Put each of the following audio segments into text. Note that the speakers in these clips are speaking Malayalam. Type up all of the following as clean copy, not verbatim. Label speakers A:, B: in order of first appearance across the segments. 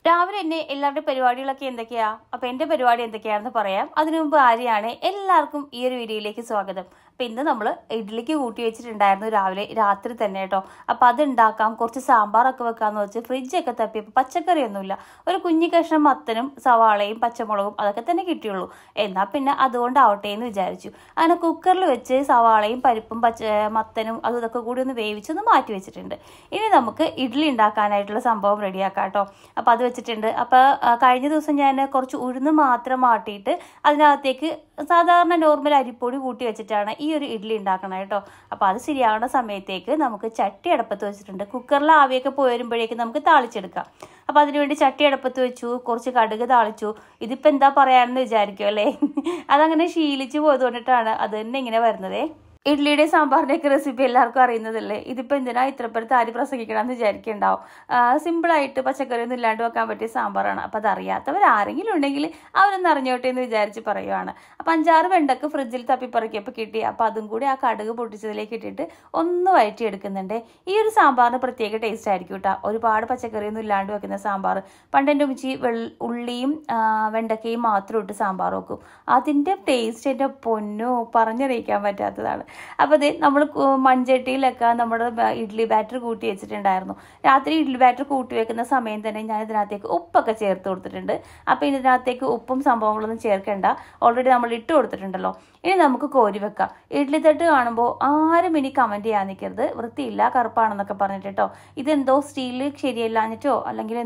A: രാവിലെ തന്നെ എല്ലാവരുടെ പരിപാടികളൊക്കെ എന്തൊക്കെയാ? അപ്പൊ എന്റെ പരിപാടി എന്തൊക്കെയാണെന്ന് പറയാം. അതിനു മുമ്പ് ആര്യാണ്. എല്ലാവർക്കും ഈ ഒരു വീഡിയോയിലേക്ക് സ്വാഗതം. അപ്പൊ ഇന്ന് നമ്മൾ ഇഡ്ഡലിക്ക് കൂട്ടി വെച്ചിട്ടുണ്ടായിരുന്നു രാത്രി തന്നെ കേട്ടോ. അപ്പൊ അത് ഉണ്ടാക്കാം, കുറച്ച് സാമ്പാറൊക്കെ വെക്കാന്ന് വെച്ച് ഫ്രിഡ്ജൊക്കെ തപ്പിയപ്പോൾ പച്ചക്കറിയൊന്നുമില്ല. ഒരു കുഞ്ഞു കഷ്ണം മത്തനും സവാളയും പച്ചമുളകും അതൊക്കെ തന്നെ കിട്ടിയുള്ളൂ. എന്നാൽ പിന്നെ അതുകൊണ്ടാവട്ടെ എന്ന് വിചാരിച്ചു. അങ്ങനെ കുക്കറിൽ വെച്ച് സവാളയും പരിപ്പും മത്തനും അതും ഇതൊക്കെ കൂടി ഒന്ന് വേവിച്ചൊന്ന് മാറ്റി വെച്ചിട്ടുണ്ട്. ഇനി നമുക്ക് ഇഡ്ഡലി ഉണ്ടാക്കാനായിട്ടുള്ള സംഭവം റെഡിയാക്കാം കേട്ടോ. അപ്പം അത് വെച്ചിട്ടുണ്ട്. അപ്പോൾ കഴിഞ്ഞ ദിവസം ഞാൻ കുറച്ച് ഉഴുന്ന് മാത്രം മാട്ടിയിട്ട് അതിനകത്തേക്ക് സാധാരണ നോർമൽ അരിപ്പൊടി കൂട്ടി വെച്ചിട്ടാണ് ഈ ഒരു ഇഡ്ഡലി ഉണ്ടാക്കണം കേട്ടോ. അപ്പോൾ അത് ശരിയാകുന്ന സമയത്തേക്ക് നമുക്ക് ചട്ടി അടുപ്പത്ത് വെച്ചിട്ടുണ്ട്. കുക്കറിൽ ആവിയൊക്കെ പോയി വരുമ്പോഴേക്കും നമുക്ക് താളിച്ചെടുക്കാം. അപ്പോൾ അതിനുവേണ്ടി ചട്ടി അടുപ്പത്ത് വെച്ചു, കുറച്ച് കടുക് താളിച്ചു. ഇതിപ്പോൾ എന്താ പറയാമെന്ന് വിചാരിക്കും അല്ലേ? അതങ്ങനെ ശീലിച്ച് പോയതുകൊണ്ടിട്ടാണ് അത് തന്നെ ഇങ്ങനെ വരുന്നതേ. ഇഡ്ഡലിയുടെ സാമ്പാറിൻ്റെയൊക്കെ റെസിപ്പി എല്ലാവർക്കും അറിയുന്നതല്ലേ. ഇതിപ്പോൾ എന്തിനാ ഇത്രപ്പുറത്ത് ആര് പ്രസംഗിക്കണമെന്ന് വിചാരിക്കുന്നുണ്ടാവും. സിമ്പിളായിട്ട് പച്ചക്കറിയൊന്നും ഇല്ലാണ്ട് വെക്കാൻ പറ്റിയ സാമ്പാറാണ്. അപ്പോൾ അതറിയാത്തവർ ആരെങ്കിലും ഉണ്ടെങ്കിൽ അവരൊന്ന് അറിഞ്ഞോട്ടെ എന്ന് വിചാരിച്ച് പറയുവാണ്. അപ്പോൾ 5-6 വെണ്ടക്ക് ഫ്രിഡ്ജിൽ തപ്പിപ്പറക്കിയപ്പോൾ കിട്ടി. അപ്പോൾ അതും കൂടി ആ കടുക് പൊട്ടിച്ചതിലേക്ക് ഇട്ടിട്ട് ഒന്ന് വഴറ്റിയെടുക്കുന്നുണ്ട്. ഈ ഒരു സാമ്പാറിന് പ്രത്യേക ടേസ്റ്റ് ആയിരിക്കും കേട്ടോ. ഒരുപാട് പച്ചക്കറിയൊന്നും ഇല്ലാണ്ട് വെക്കുന്ന സാമ്പാർ. പണ്ട് എൻ്റെ ഉമ്മച്ചി ഉള്ളിയും വെണ്ടക്കയും മാത്രം ഇട്ട് സാമ്പാർ വെക്കും. അതിൻ്റെ ടേസ്റ്റ് എൻ്റെ പൊന്നോ പറഞ്ഞറിയിക്കാൻ പറ്റാത്തതാണ്. അപ്പോൾ അത് നമ്മൾ മൺചട്ടിയിലൊക്കെ നമ്മുടെ ഇഡ്ഡലി ബാറ്റർ കൂട്ടി വെച്ചിട്ടുണ്ടായിരുന്നു. രാത്രി ഇഡ്ഡലി ബാറ്റർ കൂട്ടി വെക്കുന്ന സമയം തന്നെ ഞാൻ ഇതിനകത്തേക്ക് ഉപ്പൊക്കെ ചേർത്ത് കൊടുത്തിട്ടുണ്ട്. അപ്പോൾ ഇതിനകത്തേക്ക് ഉപ്പും സംഭവങ്ങളൊന്നും ചേർക്കേണ്ട, ഓൾറെഡി നമ്മൾ ഇട്ട് കൊടുത്തിട്ടുണ്ടല്ലോ. ഇനി നമുക്ക് കോരി വെക്കാം. ഇഡ്ഡലി തട്ട് കാണുമ്പോൾ ആരും ഇനി കമൻറ്റ് ചെയ്യാൻ നിൽക്കരുത്, വൃത്തിയില്ല കറുപ്പാണെന്നൊക്കെ പറഞ്ഞിട്ട് കേട്ടോ. ഇതെന്തോ സ്റ്റീല് ശരിയല്ലാഞ്ഞിട്ടോ അല്ലെങ്കിൽ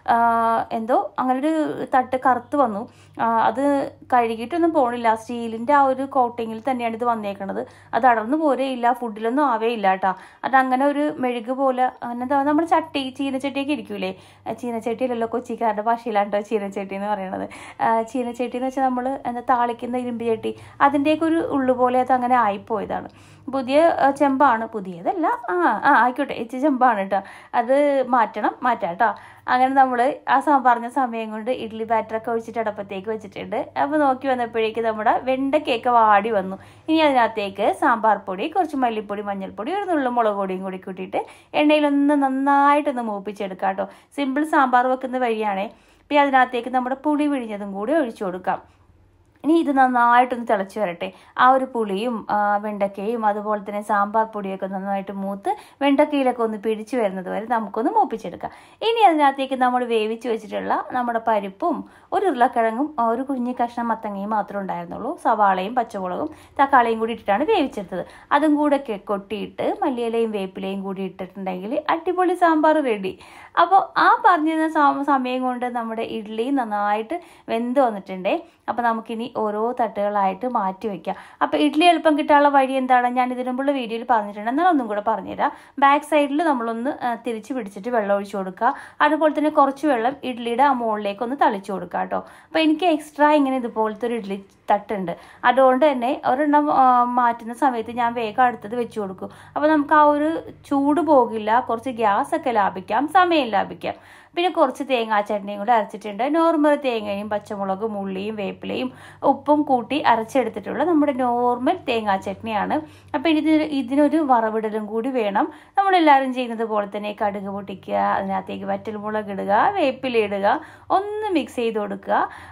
A: എന്തോ അങ്ങനൊരു തട്ട് കറുത്ത് വന്നു. അത് കഴുകിയിട്ടൊന്നും പോണില്ല. സ്റ്റീലിൻ്റെ ആ ഒരു കോട്ടിങ്ങിൽ തന്നെയാണ് ഇത് വന്നേക്കണത്. അത് അടർന്നു പോരേയില്ല, ഫുഡിലൊന്നും ആവേയില്ല കേട്ടോ. അതങ്ങനെ ഒരു മെഴുക് പോലെ അങ്ങനെ നമ്മുടെ ചീനച്ചട്ടിയൊക്കെ ഇരിക്കൂലേ? ചീനച്ചട്ടിയിലല്ലോ, കൊച്ചിക്കാരുടെ ഭാഷയിലാണ് കേട്ടോ ചീനച്ചട്ടി എന്ന് പറയുന്നത്. ചീനച്ചട്ടി എന്ന് വെച്ചാൽ നമ്മൾ താളിക്കുന്ന ഇരുമ്പ് ചട്ടി, അതിൻ്റെയൊക്കെ ഒരു ഉള്ളുപോലെ അത് അങ്ങനെ ആയിപ്പോയതാണ്. പുതിയ ചെമ്പാണ്, പുതിയതല്ല, ആയിക്കോട്ടെ, ചെമ്പാണ് കേട്ടോ. അത് മാറ്റാം കേട്ടോ. അങ്ങനെ നമ്മൾ ആ പറഞ്ഞ സമയം കൊണ്ട് ഇഡ്ഡലി ബാറ്ററൊക്കെ ഒഴിച്ചിട്ട് അടുപ്പത്തേക്ക് വെച്ചിട്ടുണ്ട്. അപ്പോൾ നോക്കി വന്നപ്പോഴേക്ക് നമ്മുടെ വെണ്ടക്കയൊക്കെ വാടി വന്നു. ഇനി അതിനകത്തേക്ക് സാമ്പാർ പൊടി, കുറച്ച് മല്ലിപ്പൊടി, മഞ്ഞൾപ്പൊടി, ഒരു നുള്ളു മുളക് പൊടിയും കൂടി കൂട്ടിയിട്ട് എണ്ണയിലൊന്ന് നന്നായിട്ടൊന്ന് മൂപ്പിച്ചെടുക്കാം കേട്ടോ. സിമ്പിൾ സാമ്പാർ വെക്കുന്ന വഴിയാണേ. പിന്നെ അതിനകത്തേക്ക് നമ്മുടെ പുളി പിഴിഞ്ഞതും കൂടി ഒഴിച്ചു കൊടുക്കാം. ഇനി ഇത് നന്നായിട്ടൊന്ന് തിളച്ച് വരട്ടെ. ആ ഒരു പുളിയും വെണ്ടക്കയും അതുപോലെ തന്നെ സാമ്പാർ പൊടിയൊക്കെ നന്നായിട്ട് മൂത്ത് വെണ്ടക്കയിലൊക്കെ ഒന്ന് പിടിച്ചു വരുന്നത് വരെ നമുക്കൊന്ന് മൂപ്പിച്ചെടുക്കാം. ഇനി അതിനകത്തേക്ക് നമ്മൾ വേവിച്ച് വെച്ചിട്ടുള്ള നമ്മുടെ പരിപ്പും ഒരു ഉരുളക്കിഴങ്ങും ഒരു കുഞ്ഞു കഷ്ണം മത്തങ്ങയും മാത്രമേ ഉണ്ടായിരുന്നുള്ളൂ. സവാളയും പച്ചമുളകും തക്കാളിയും കൂടി ഇട്ടിട്ടാണ് വേവിച്ചെടുത്തത്. അതും കൂടെ കൊട്ടിയിട്ട് മല്ലിയിലയും വേപ്പിലയും കൂടി ഇട്ടിട്ടുണ്ടെങ്കിൽ അടിപൊളി സാമ്പാർ റെഡി. അപ്പോൾ ആ പറഞ്ഞിരുന്ന സമയം കൊണ്ട് നമ്മുടെ ഇഡ്ഡലി നന്നായിട്ട് വെന്ത് വന്നിട്ടുണ്ടേ. അപ്പോൾ നമുക്കിനി ഓരോ തട്ടുകളായിട്ട് മാറ്റി വയ്ക്കാം. അപ്പോൾ ഇഡ്ഡലി എളുപ്പം കിട്ടാനുള്ള വഴി എന്താണ് ഞാൻ ഇതിനു മുമ്പുള്ള വീഡിയോയിൽ പറഞ്ഞിട്ടുണ്ട്, എന്നാൽ ഒന്നും കൂടെ പറഞ്ഞുതരാം. ബാക്ക് സൈഡിൽ നമ്മളൊന്ന് തിരിച്ച് പിടിച്ചിട്ട് വെള്ളം ഒഴിച്ചു കൊടുക്കുക. അതുപോലെ തന്നെ കുറച്ച് വെള്ളം ഇഡ്ഡലിയുടെ ആ മുകളിലേക്ക് ഒന്ന് തളിച്ചു കൊടുക്കുക കേട്ടോ. അപ്പോൾ എനിക്ക് എക്സ്ട്രാ ഇങ്ങനെ ഇതുപോലത്തെ ഒരു ഇഡ്ഡലി തട്ടുണ്ട്. അതുകൊണ്ട് തന്നെ ഒരെണ്ണം മാറ്റുന്ന സമയത്ത് ഞാൻ വേഗം അടുത്തത് വെച്ച് കൊടുക്കും. അപ്പോൾ നമുക്ക് ആ ഒരു ചൂട് പോകില്ല, കുറച്ച് ഗ്യാസൊക്കെ ലാഭിക്കാം, സമയം ലാഭിക്കാം. പിന്നെ കുറച്ച് തേങ്ങാ ചട്നിയും കൂടെ അരച്ചിട്ടുണ്ട്. നോർമൽ തേങ്ങയും പച്ചമുളകും ഉള്ളിയും വേപ്പിലയും ഉപ്പും കൂട്ടി അരച്ചെടുത്തിട്ടുള്ള നമ്മുടെ നോർമൽ തേങ്ങാ ചട്നിയാണ്. അപ്പോൾ ഇതിനൊരു വറവിടലും കൂടി വേണം. നമ്മളെല്ലാവരും ചെയ്യുന്നത് പോലെ തന്നെ കടുക് പൊട്ടിക്കുക, അതിനകത്തേക്ക് വറ്റൽമുളക് ഇടുക, വേപ്പില ഇടുക, ഒന്ന് മിക്സ് ചെയ്ത് കൊടുക്കുക.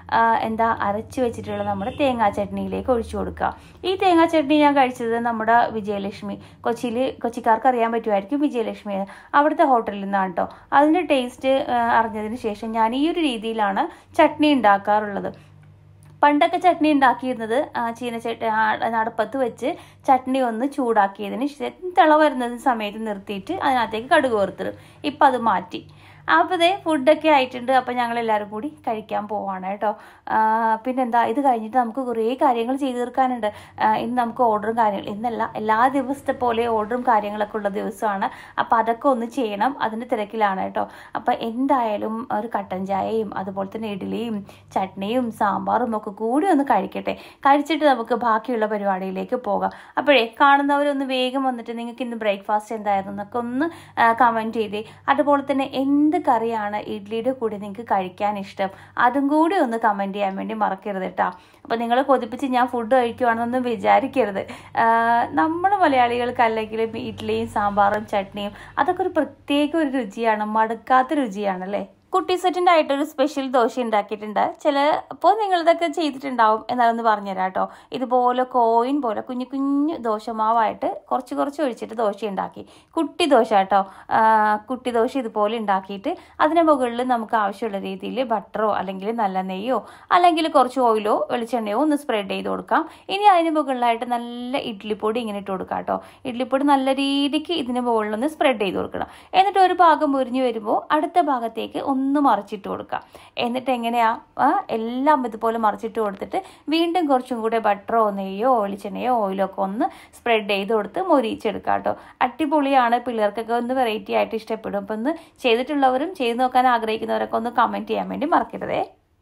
A: അരച്ച് വെച്ചിട്ടുള്ള നമ്മുടെ തേങ്ങാ ചട്നിയിലേക്ക് ഒഴിച്ചു കൊടുക്കുക. ഈ തേങ്ങാ ചട്നി ഞാൻ കഴിച്ചത് നമ്മുടെ വിജയലക്ഷ്മി, കൊച്ചിക്കാർക്ക് അറിയാൻ പറ്റുമായിരിക്കും വിജയലക്ഷ്മി, അവിടുത്തെ ഹോട്ടലിൽ നിന്നാണ് കേട്ടോ. അതിൻ്റെ ടേസ്റ്റ് അറിഞ്ഞതിന് ശേഷം ഞാൻ ഈ ഒരു രീതിയിലാണ് ചട്നി ഉണ്ടാക്കാറുള്ളത്. പണ്ടൊക്കെ ചട്നി ഉണ്ടാക്കിയിരുന്നത് ചീനച്ചട്ടി അടുപ്പത്ത് വെച്ച് ചട്നി ഒന്ന് ചൂടാക്കിയതിന് ശേഷം തിള വരുന്ന സമയത്ത് നിർത്തിയിട്ട് അതിനകത്തേക്ക് കടുക് വറുത്തിടും. ഇപ്പം അത് മാറ്റി. അപ്പോൾ ഇതേ ഫുഡൊക്കെ ആയിട്ടുണ്ട്. അപ്പോൾ ഞങ്ങൾ എല്ലാവരും കൂടി കഴിക്കാൻ പോവാണ് കേട്ടോ. പിന്നെന്താ, ഇത് കഴിഞ്ഞിട്ട് നമുക്ക് കുറേ കാര്യങ്ങൾ ചെയ്തു തീർക്കാനുണ്ട്. ഇന്ന് നമുക്ക് ഓർഡറും കാര്യങ്ങളും, ഇന്നല്ല എല്ലാ ദിവസത്തെ പോലെ ഓർഡറും കാര്യങ്ങളൊക്കെ ഉള്ള ദിവസമാണ്. അപ്പോൾ അതൊക്കെ ഒന്ന് ചെയ്യണം, അതിൻ്റെ തിരക്കിലാണ് കേട്ടോ. അപ്പോൾ എന്തായാലും ഒരു കട്ടൻ ചായയും അതുപോലെ തന്നെ ഇഡ്ഡലിയും ചട്നിയും സാമ്പാറും ഒക്കെ കൂടി ഒന്ന് കഴിച്ചിട്ട് നമുക്ക് ബാക്കിയുള്ള പരിപാടിയിലേക്ക് പോകാം. അപ്പോഴേ കാണുന്നവരൊന്ന് വേഗം വന്നിട്ട് നിങ്ങൾക്ക് ഇന്ന് ബ്രേക്ക്ഫാസ്റ്റ് എന്തായിരുന്നു എന്നൊക്കെ ഒന്ന് കമൻറ്റ് ചെയ്തേ. അതുപോലെ തന്നെ എന്ത് കറിയാണ് ഇഡ്ഡലിയുടെ കൂടെ നിങ്ങൾക്ക് കഴിക്കാൻ ഇഷ്ടം, അതും കൂടി ഒന്ന് കമൻറ്റ് ചെയ്യാൻ വേണ്ടി മറക്കരുത് കേട്ടോ. അപ്പോൾ നിങ്ങൾ കൊതിപ്പിച്ച് ഞാൻ ഫുഡ് കഴിക്കുവാണെന്നൊന്നും വിചാരിക്കരുത്. നമ്മൾ മലയാളികൾക്ക് അല്ലെങ്കിലും ഇഡ്ഡലിയും സാമ്പാറും ചട്നിയും അതൊക്കെ ഒരു പ്രത്യേക ഒരു രുചിയാണ്, മടുക്കാത്ത രുചിയാണല്ലേ. കുട്ടി സെറ്റിൻ്റെ ആയിട്ടൊരു സ്പെഷ്യൽ ദോശ ഉണ്ടാക്കിയിട്ടുണ്ട്. ചിലപ്പോൾ നിങ്ങളിതൊക്കെ ചെയ്തിട്ടുണ്ടാവും, എന്നാലൊന്ന് പറഞ്ഞുതരാം കേട്ടോ. ഇതുപോലെ കോയിൻ പോലെ കുഞ്ഞു കുഞ്ഞു ദോശമാവായിട്ട് കുറച്ച് കുറച്ച് ഒഴിച്ചിട്ട് ദോശ ഉണ്ടാക്കി. കുട്ടി ദോശ കേട്ടോ. കുട്ടി ദോശ ഇതുപോലെ ഉണ്ടാക്കിയിട്ട് അതിന് മുകളിൽ നമുക്ക് ആവശ്യമുള്ള രീതിയിൽ ബട്ടറോ അല്ലെങ്കിൽ നല്ല നെയ്യോ അല്ലെങ്കിൽ കുറച്ച് ഓയിലോ വെളിച്ചെണ്ണയോ ഒന്ന് സ്പ്രെഡ് ചെയ്ത് കൊടുക്കാം. ഇനി അതിന് മുകളിലായിട്ട് നല്ല ഇഡ്ഡലിപ്പൊടി ഇങ്ങനെ ഇട്ട് കൊടുക്കാം കേട്ടോ. ഇഡ്ഡലിപ്പൊടി നല്ല രീതിക്ക് ഇതിന് മുകളിലൊന്ന് സ്പ്രെഡ് ചെയ്ത് കൊടുക്കണം. എന്നിട്ട് ഒരു ഭാഗം മുരിഞ്ഞ് വരുമ്പോൾ അടുത്ത ഭാഗത്തേക്ക് ഒന്ന് മറിച്ചിട്ട് കൊടുക്കാം. എന്നിട്ട് എങ്ങനെയാ എല്ലാം ഇതുപോലെ മറിച്ചിട്ട് കൊടുത്തിട്ട് വീണ്ടും കുറച്ചും കൂടെ ബട്ടറോ നെയ്യോ വെളിച്ചെണ്ണയോ ഓയിലോ ഒക്കെ ഒന്ന് സ്പ്രെഡ് ചെയ്ത് കൊടുത്ത് മൊരിച്ചെടുക്കാം കേട്ടോ. അടിപൊളിയാണ്. പിള്ളേർക്കൊക്കെ ഒന്ന് വെറൈറ്റി ആയിട്ട് ഇഷ്ടപ്പെടും. അപ്പം ഒന്ന് ചെയ്തിട്ടുള്ളവരും ചെയ്ത് നോക്കാൻ ആഗ്രഹിക്കുന്നവരൊക്കെ ഒന്ന് കമൻറ്റ് ചെയ്യാൻ വേണ്ടി മറക്കരുതേ.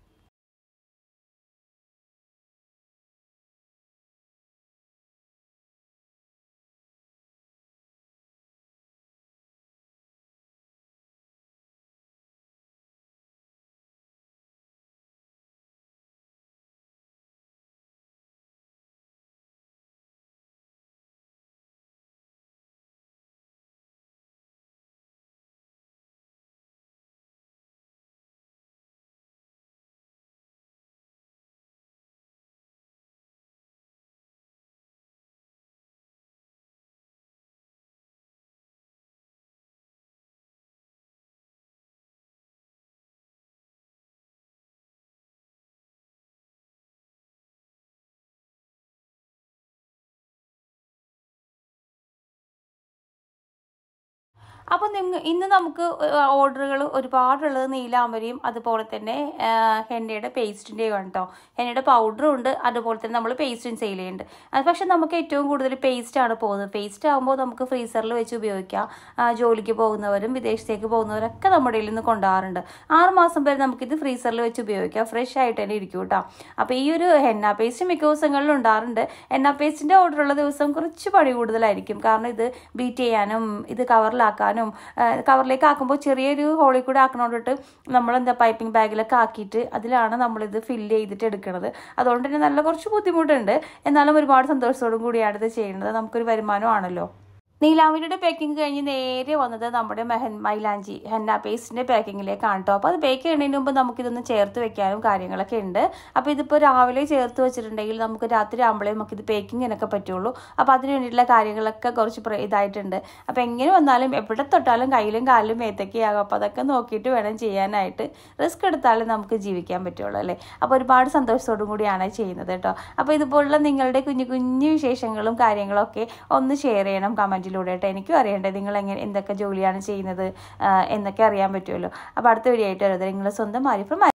A: അപ്പോൾ ഇന്ന് നമുക്ക് ഓർഡറുകൾ ഒരുപാടുള്ളത് നീലാമ്പരിയും അതുപോലെ തന്നെ ഹെന്നയുടെ പേസ്റ്റിൻ്റെയും ആണ് കേട്ടോ. ഹെന്നയുടെ പൗഡറും ഉണ്ട്, അതുപോലെ തന്നെ നമ്മൾ പേസ്റ്റും സെയിൽ ചെയ്യുന്നുണ്ട്. അത് പക്ഷേ നമുക്ക് ഏറ്റവും കൂടുതൽ പേസ്റ്റാണ് പോകുന്നത്. പേസ്റ്റ് ആകുമ്പോൾ നമുക്ക് ഫ്രീസറിൽ വെച്ച് ഉപയോഗിക്കാം. ജോലിക്ക് പോകുന്നവരും വിദേശത്തേക്ക് പോകുന്നവരൊക്കെ നമ്മുടെ കയ്യിൽ നിന്ന് കൊണ്ടുപോകാറുണ്ട്. 6 മാസം വരെ നമുക്കിത് ഫ്രീസറിൽ വെച്ച് ഉപയോഗിക്കാം. ഫ്രഷ് ആയിട്ട് തന്നെ ഇരിക്കും കേട്ടോ. അപ്പോൾ ഈ ഒരു ഹെന്ന പേസ്റ്റ് മിക്ക ദിവസങ്ങളിലും ഉണ്ടാകാറുണ്ട്. ഹെന്ന പേസ്റ്റിൻ്റെ ഓർഡറുള്ള ദിവസം കുറച്ച് പണി കൂടുതലായിരിക്കും. കാരണം ഇത് ബീറ്റ് ചെയ്യാനും ഇത് കവറിലാക്കാനും, കവറിലേക്ക് ആക്കുമ്പോൾ ചെറിയൊരു ഹോളിൽ കൂടെ ആക്കണോണ്ടിട്ട് നമ്മളെന്താ പൈപ്പിംഗ് ബാഗിലൊക്കെ ആക്കിയിട്ട് അതിലാണ് നമ്മളിത് ഫില്ല് ചെയ്തിട്ട് എടുക്കുന്നത്. അതുകൊണ്ട് തന്നെ നല്ല കുറച്ച് ബുദ്ധിമുട്ടുണ്ട്. എന്നാലും ഒരുപാട് സന്തോഷത്തോടും കൂടിയാണ് ഇത് ചെയ്യുന്നത്. നമുക്കൊരു വരുമാനമാണല്ലോ. നീലാമ്പരിയുടെ പാക്കിങ് കഴിഞ്ഞ് നേരെ വന്നത് നമ്മുടെ മൈലാഞ്ചി ഹെന്ന പേസ്റ്റിൻ്റെ പാക്കിങ്ങിലേക്കാണ് കേട്ടോ. അപ്പോൾ അത് ബേക്ക് ചെയ്യുന്നതിന് മുമ്പ് നമുക്കിതൊന്ന് ചേർത്ത് വെക്കാനും കാര്യങ്ങളൊക്കെ ഉണ്ട്. അപ്പോൾ ഇതിപ്പോൾ രാവിലെ ചേർത്ത് വെച്ചിട്ടുണ്ടെങ്കിൽ നമുക്ക് രാത്രി ആകുമ്പോഴേ നമുക്കിത് പേക്കിങ്ങിനൊക്കെ പറ്റുള്ളൂ. അപ്പോൾ അതിന് വേണ്ടിയിട്ടുള്ള കാര്യങ്ങളൊക്കെ കുറച്ച് ഇതായിട്ടുണ്ട്. അപ്പോൾ എങ്ങനെ വന്നാലും എവിടെ തൊട്ടാലും കയ്യിലും കാലിലും മേത്തൊക്കെയാകും. അപ്പോൾ അതൊക്കെ നോക്കിയിട്ട് വേണം ചെയ്യാനായിട്ട്. റിസ്ക് എടുത്താലും നമുക്ക് ജീവിക്കാൻ പറ്റുള്ളൂ അല്ലേ. അപ്പോൾ ഒരുപാട് സന്തോഷത്തോടും കൂടിയാണ് ചെയ്യുന്നത് കേട്ടോ. അപ്പോൾ ഇതുപോലുള്ള നിങ്ങളുടെ കുഞ്ഞു കുഞ്ഞു വിശേഷങ്ങളും കാര്യങ്ങളൊക്കെ ഒന്ന് ഷെയർ ചെയ്യണം കമൻറ്റിൽ. എനിക്കും അറിയണ്ടേ നിങ്ങൾ എന്തൊക്കെ ജോലിയാണ് ചെയ്യുന്നത് എന്നൊക്കെ അറിയാൻ പറ്റുമല്ലോ. അപ്പോൾ അടുത്ത വീഡിയോ ആയിട്ട് വരുന്നത് നിങ്ങളുടെ സ്വന്തം ആരിഫ.